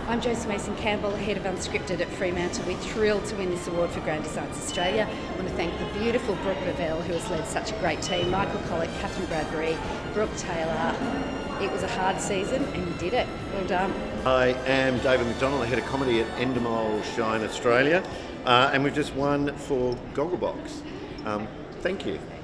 I'm Josie Mason-Campbell, Head of Unscripted at Fremantle. We're thrilled to win this award for Grand Designs Australia. I want to thank the beautiful Brooke Lavelle, who has led such a great team, Michael Collick, Catherine Bradbury, Brooke Taylor. It was a hard season and you did it. Well done. I am David McDonald, the Head of Comedy at Endemol Australia, and we've just won for Gogglebox. Thank you.